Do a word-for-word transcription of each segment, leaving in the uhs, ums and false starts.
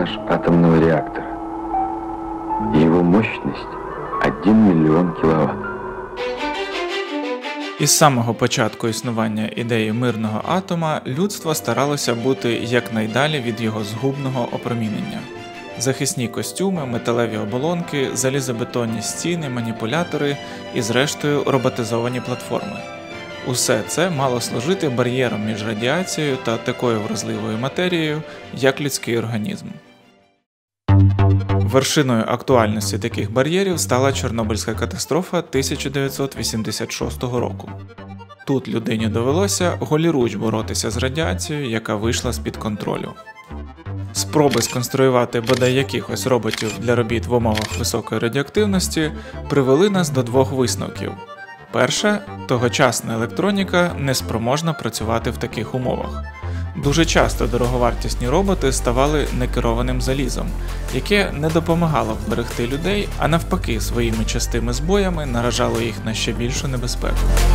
монтаж атомного реактора. Его мощность один мільйон кіловат. Із самого початку існування ідеї мирного атома людство старалося бути якнайдалі від його згубного опромінення. Захисні костюми, металеві оболонки, залізобетонні стіни, маніпулятори і, зрештою, роботизовані платформи. Усе це мало служити бар'єром між радіацією та такою вразливою матерією, як людський організм. Вершиною актуальності таких бар'єрів стала Чорнобильська катастрофа тисяча дев'ятсот вісімдесят шостого року. Тут людині довелося голіруч боротися з радіацією, яка вийшла з-під контролю. Спроби сконструювати бодай якихось роботів для робіт в умовах високої радіоактивності привели нас до двох висновків. Перше, тогочасна електроніка не спроможна працювати в таких умовах. Дуже часто дороговартісні роботи ставали некерованим залізом, яке не допомагало вберегти людей, а навпаки своїми частими збоями наражало їх на ще більшу небезпеку.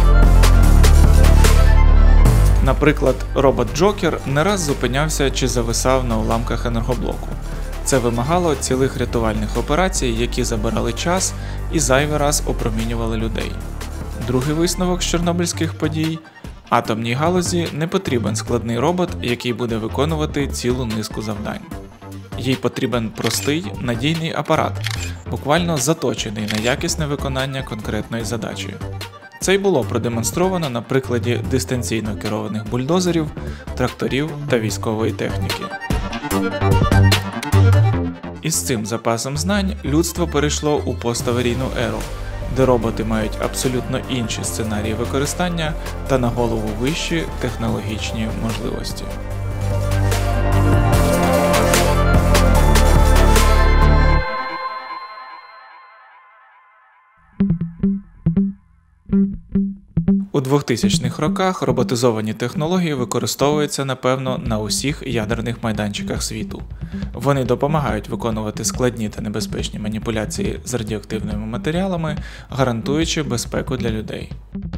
Наприклад, робот Джокер не раз зупинявся чи зависав на уламках енергоблоку. Це вимагало цілих рятувальних операцій, які забирали час і зайвий раз опромінювали людей. Другий висновок з чорнобильських подій – атомній галузі не потрібен складний робот, який буде виконувати цілу низку завдань. Їй потрібен простий, надійний апарат, буквально заточений на якісне виконання конкретної задачі. Це й було продемонстровано на прикладі дистанційно керованих бульдозерів, тракторів та військової техніки. Із цим запасом знань людство перейшло у поставарійну еру, де роботи мають абсолютно інші сценарії використання та на голову вищі технологічні можливості. У двохтисячних роках роботизовані технології використовуються, напевно, на усіх ядерних майданчиках світу. Вони допомагають виконувати складні та небезпечні маніпуляції з радіоактивними матеріалами, гарантуючи безпеку для людей.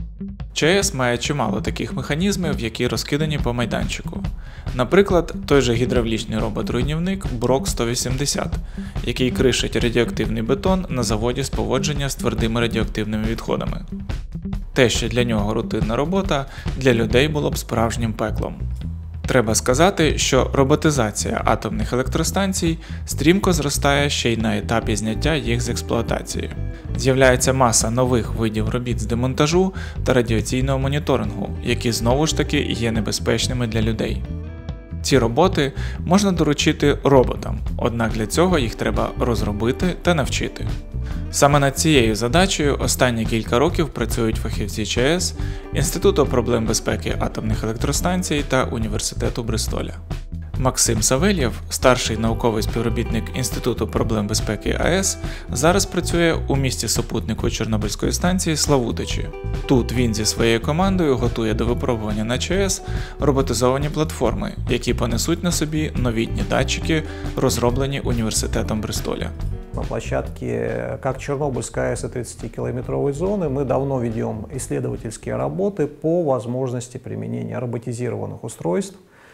ЧАЕС має чимало таких механізмів, які розкидані по майданчику. Наприклад, той же гідравлічний робот-руйнівник Брок сто вісімдесят, який кришить радіоактивний бетон на заводі з поводження з твердими радіоактивними відходами. Те, що для нього рутинна робота, для людей було б справжнім пеклом. Треба сказати, що роботизація атомних електростанцій стрімко зростає ще й на етапі зняття їх з експлуатації. З'являється маса нових видів робіт з демонтажу та радіаційного моніторингу, які знову ж таки є небезпечними для людей. Ці роботи можна доручити роботам, однак для цього їх треба розробити та навчити. Саме над цією задачею останні кілька років працюють фахівці ЧАЕС, Інституту проблем безпеки атомних електростанцій та Університету Бристоля. Максим Савельєв, старший науковий співробітник Інституту проблем безпеки АЕС, зараз працює у місті-супутнику Чорнобильської станції Славутичі. Тут він зі своєю командою готує до випробування на ЧАЕС роботизовані платформи, які понесуть на собі новітні датчики, розроблені Університетом Бристоля. На площадке как Чернобыльской АЭС и тридцатикилометровой зоны мы давно ведем исследовательские работы по возможности применения роботизированных устройств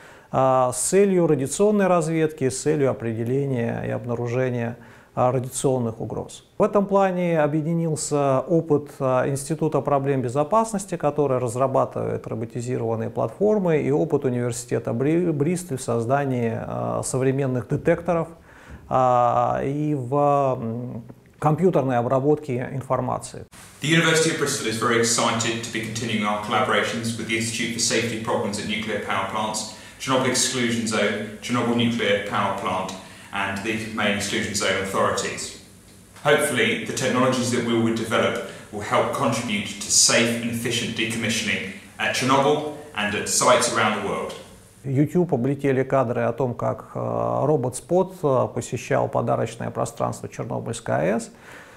с целью радиационной разведки, с целью определения и обнаружения радиационных угроз. В этом плане объединился опыт Института проблем безопасности, который разрабатывает роботизированные платформы, и опыт университета Бристоль в создании современных детекторов и в компьютерной обработке информации. The University of Bristol is very excited to be continuing our collaborations with the Institute for Safety Problems at Nuclear Power Plants, Chernobyl Exclusion Zone, Chernobyl Nuclear Power Plant, and the main exclusion zone authorities. Hopefully, the technologies that we will develop will help contribute to safe and efficient decommissioning at Chernobyl and at sites around the world. YouTube облетели кадры о том, как робот-спот посещал подарочное пространство Чернобыльской АЭС,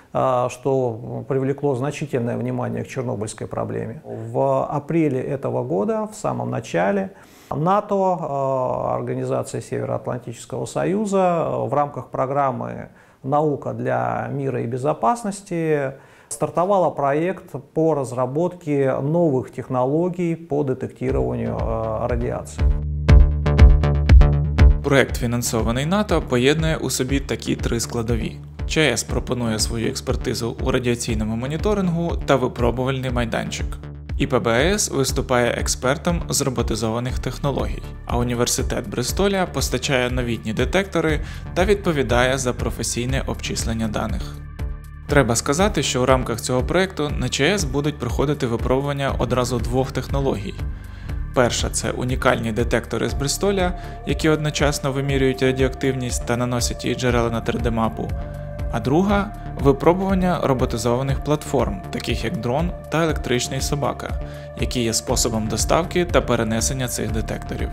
что привлекло значительное внимание к чернобыльской проблеме. В апреле этого года, в самом начале, НАТО, Организация Североатлантического Союза, в рамках программы «Наука для мира и безопасности» стартовала проект по разработке новых технологий по детектированию радиации. Проект, фінансований НАТО, поєднує у собі такі три складові. ЧАЕС пропонує свою експертизу у радіаційному моніторингу та випробувальний майданчик. ІПБАС виступає експертом з роботизованих технологій, а університет Бристоля постачає новітні детектори та відповідає за професійне обчислення даних. Треба сказати, що у рамках цього проєкту на ЧАЕС будуть проходити випробування одразу двох технологій. Перша – це унікальні детектори з Бристоля, які одночасно вимірюють радіоактивність та наносять її джерела на три де-мапу. А друга – випробування роботизованих платформ, таких як дрон та електричний собака, які є способом доставки та перенесення цих детекторів.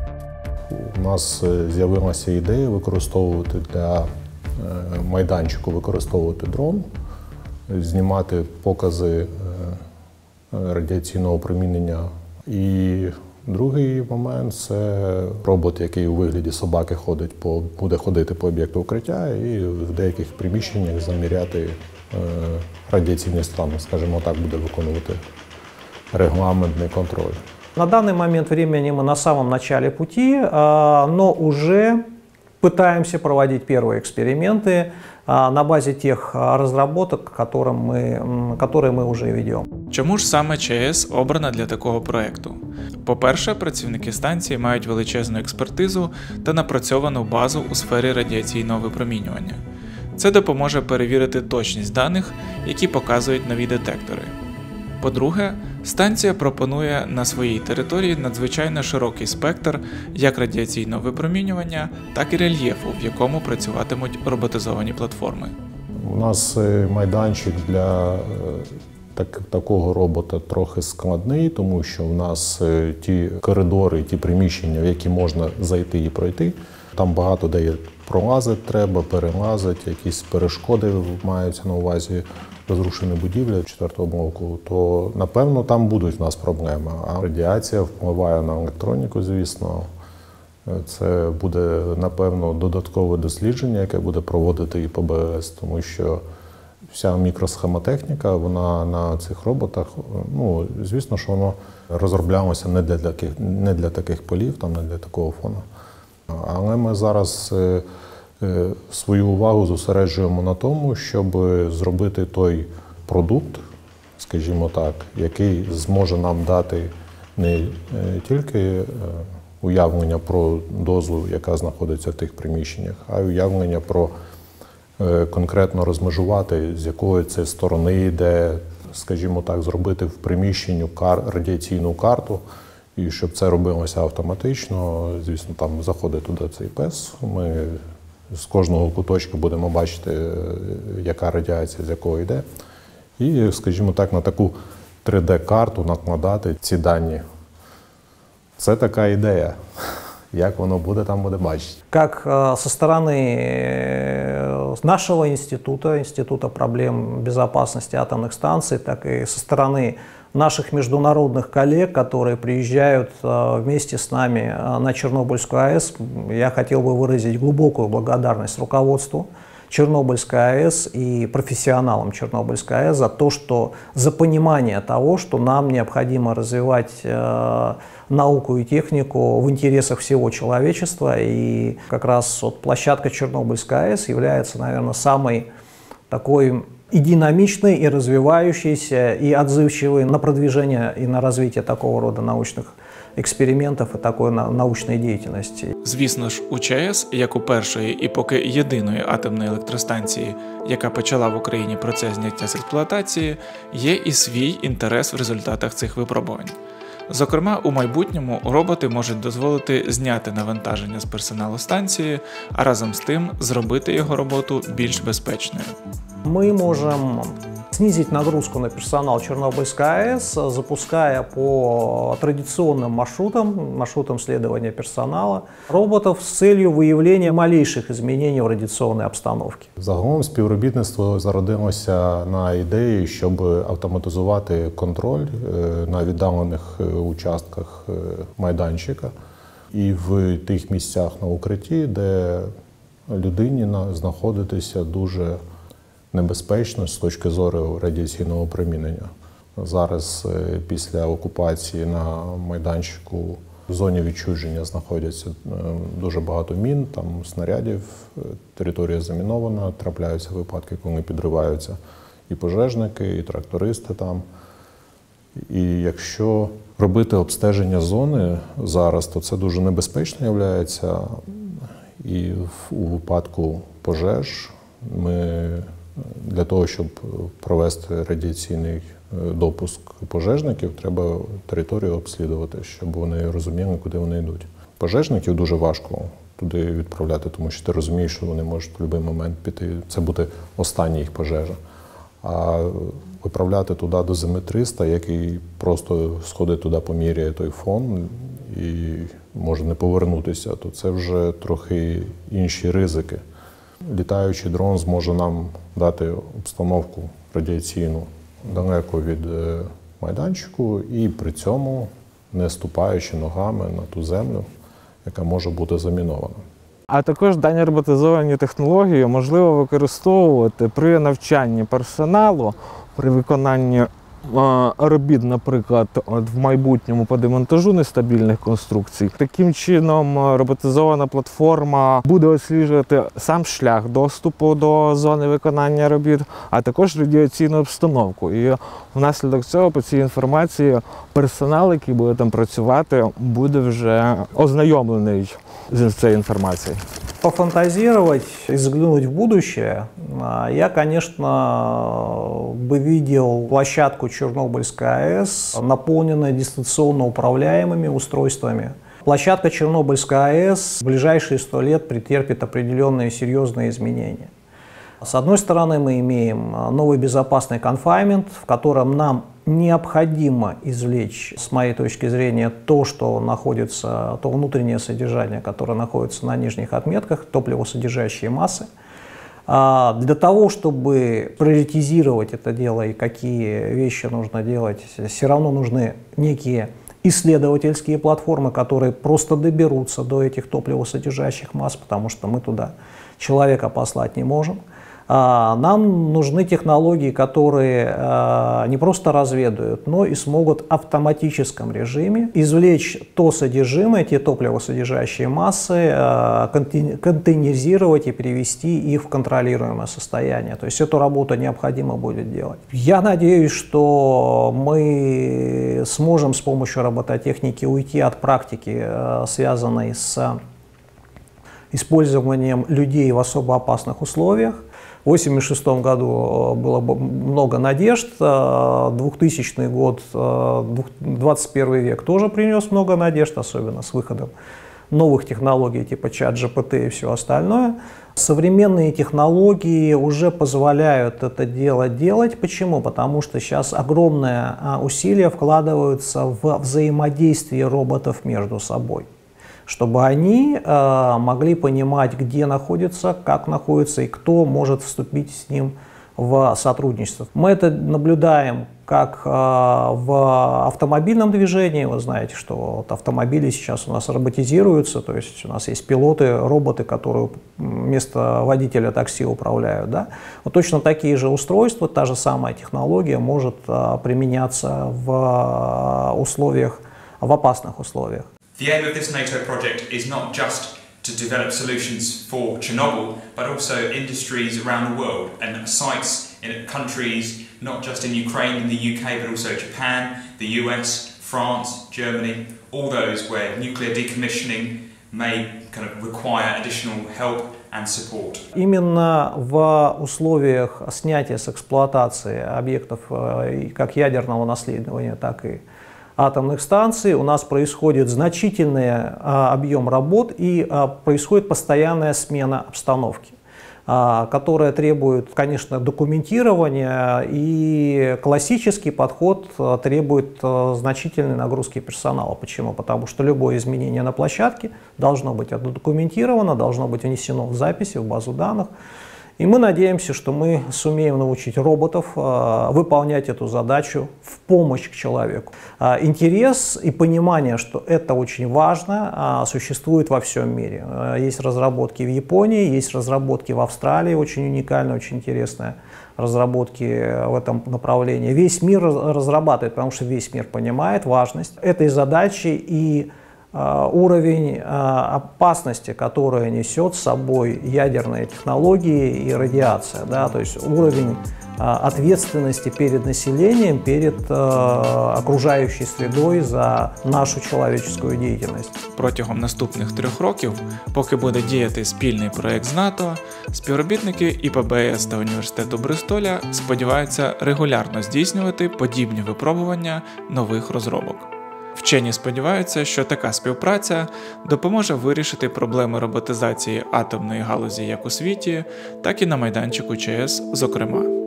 У нас з'явилася ідея використовувати для майданчику використовувати дрон, знімати покази радіаційного опромінення. І другий момент – це робот, який у вигляді собаки ходить по, буде ходити по об'єкту укриття і в деяких приміщеннях заміряти е, радіаційний стан, скажімо так, буде виконувати регламентний контроль. На данный момент времени мы на самом начале пути, но уже пытаемся проводить первые эксперименты на базе тех разработок, которым мы, которые мы уже ведем. Чому ж саме ЧАЕС обрана для такого проєкту? По-перше, працівники станції мають величезну експертизу та напрацьовану базу у сфері радіаційного випромінювання. Це допоможе перевірити точність даних, які показують нові детектори. По-друге, станція пропонує на своїй території надзвичайно широкий спектр як радіаційного випромінювання, так і рельєфу, в якому працюватимуть роботизовані платформи. У нас майданчик для так, такого робота трохи складний, тому що в нас ті коридори, ті приміщення, в які можна зайти і пройти, там багато де пролазити треба, перелазити, якісь перешкоди маються на увазі, розрушені будівлі четвертого блоку, то, напевно, там будуть в нас проблеми. А радіація впливає на електроніку, звісно. Це буде, напевно, додаткове дослідження, яке буде проводити ІПБАС, тому що вся мікросхемотехніка, вона на цих роботах, ну, звісно, що воно розроблялося не для таких, не для таких полів, там, не для такого фону. Але ми зараз свою увагу зосереджуємо на тому, щоб зробити той продукт, скажімо так, який зможе нам дати не тільки уявлення про дозу, яка знаходиться в тих приміщеннях, а й уявлення про конкретно розмежувати, з якої це сторони йде, скажімо так, зробити в приміщенні кар, радіаційну карту, і щоб це робилося автоматично. Звісно, там заходить туди цей пес, ми з кожного куточка будемо бачити, яка радіація з якого йде. І, скажімо так, на таку три де-карту накладати ці дані. Це така ідея. Як воно буде, там буде бачити. Как со стороны нашего института, Института проблем безопасности атомных станций, так и со стороны наших международных коллег, которые приезжают вместе с нами на Чернобыльскую АЭС, я хотел бы выразить глубокую благодарность руководству Чернобыльской АЭС и профессионалам Чернобыльской АЭС за то, что за понимание того, что нам необходимо развивать э, науку и технику в интересах всего человечества. И как раз вот площадка Чернобыльской АЭС является, наверное, самой такой и динамичной, и развивающейся, и отзывчивой на продвижение и на развитие такого рода научных експериментів і такої научної діяльності. Звісно ж, у ЧАЕС, як у першої і поки єдиної атомної електростанції, яка почала в Україні процес зняття з експлуатації, є і свій інтерес в результатах цих випробувань. Зокрема, у майбутньому роботи можуть дозволити зняти навантаження з персоналу станції, а разом з тим зробити його роботу більш безпечною. Ми можемо снизить нагрузку на персонал Чернобыльской АЭС, запуская по традиционным маршрутам, маршрутам следования персонала, роботов с целью выявления малейших изменений в радиационной обстановке. Загалом співробітництво зародилося на ідеї, щоб автоматизувати контроль на віддалених участках майданчика і в тих місцях на укритті, де людині знаходитися дуже небезпечно з точки зору радіаційного опромінення. Зараз, після окупації на майданчику В зоні відчуження знаходяться дуже багато мін, там снарядів, територія замінована, трапляються випадки, коли підриваються і пожежники, і трактористи там. І якщо робити обстеження зони зараз, то це дуже небезпечно є. І у випадку пожеж ми для того, щоб провести радіаційний допуск пожежників, треба територію обслідувати, щоб вони розуміли, куди вони йдуть. Пожежників дуже важко туди відправляти, тому що ти розумієш, що вони можуть в будь-який момент піти. Це буде остання їх пожежа. А виправляти туди дозиметриста, який просто сходить туди, поміряє той фон і може не повернутися, то це вже трохи інші ризики. Літаючий дрон зможе нам дати обстановку радіаційну далеко від майданчику і при цьому не ступаючи ногами на ту землю, яка може бути замінована. А також дані роботизовані технології можливо використовувати при навчанні персоналу, при виконанні робіт, наприклад, от в майбутньому по демонтажу нестабільних конструкцій. Таким чином роботизована платформа буде відслежувати сам шлях доступу до зони виконання робіт, а також радіаційну обстановку. І внаслідок цього по цій інформації персонал, який буде там працювати, буде вже ознайомлений з цією інформацією. Пофантазировать и заглянуть в будущее, я, конечно, бы видел площадку Чернобыльской АЭС, наполненную дистанционно управляемыми устройствами. Площадка Чернобыльской АЭС в ближайшие сто лет претерпит определенные серьезные изменения. С одной стороны, мы имеем новый безопасный конфайнмент, в котором нам необходимо извлечь, с моей точки зрения, то, что находится, то внутреннее содержание, которое находится на нижних отметках, топливосодержащие массы. Для того, чтобы приоритизировать это дело и какие вещи нужно делать, все равно нужны некие исследовательские платформы, которые просто доберутся до этих топливосодержащих масс, потому что мы туда человека послать не можем. Нам нужны технологии, которые не просто разведают, но и смогут в автоматическом режиме извлечь то содержимое, те топливосодержащие массы, контейнеризировать и перевести их в контролируемое состояние. То есть эту работу необходимо будет делать. Я надеюсь, что мы сможем с помощью робототехники уйти от практики, связанной с использованием людей в особо опасных условиях. В тысяча девятьсот восемьдесят шестом году было много надежд, двухтысячный год, двадцать первый век тоже принес много надежд, особенно с выходом новых технологий типа чат джи пи ти и все остальное. Современные технологии уже позволяют это дело делать. Почему? Потому что сейчас огромные усилия вкладываются в взаимодействие роботов между собой, чтобы они э, могли понимать, где находится, как находится и кто может вступить с ним в сотрудничество. Мы это наблюдаем как э, в автомобильном движении. Вы знаете, что вот автомобили сейчас у нас роботизируются, то есть у нас есть пилоты, роботы, которые вместо водителя такси управляют. Да? Вот точно такие же устройства, та же самая технология может э, применяться в э, условиях, в опасных условиях. The aim of this NATO project is not just to develop solutions for Chernobyl, but also industries around the world and sites in countries not just in Ukraine and the U K, but also Japan, the U S, France, Germany, all those where nuclear decommissioning may kind of require additional help and support. Именно в условиях снятия с эксплуатации объектов как ядерного наследования, так и атомных станций у нас происходит значительный а, объем работ и а, происходит постоянная смена обстановки, а, которая требует, конечно, документирования, и классический подход а, требует а, значительной нагрузки персонала. Почему? Потому что любое изменение на площадке должно быть документировано, должно быть внесено в записи, в базу данных. И мы надеемся, что мы сумеем научить роботов э, выполнять эту задачу в помощь к человеку. Э, интерес и понимание, что это очень важно, э, существует во всем мире. Э, есть разработки в Японии, есть разработки в Австралии, очень уникальные, очень интересные разработки в этом направлении. Весь мир разрабатывает, потому что весь мир понимает важность этой задачи и уровень опасности, которую несет с собой ядерные технологии и радиация, да, то есть уровень ответственности перед населением, перед окружаючою средою за нашу человеческую діяльність. Протягом наступних трьох років, поки буде діяти спільний проєкт з НАТО, співробітники І Пе Бе Ес та Університету Бристоля сподіваються регулярно здійснювати подібні випробування нових розробок. Вчені сподіваються, що така співпраця допоможе вирішити проблеми роботизації атомної галузі як у світі, так і на майданчику Че Ес зокрема.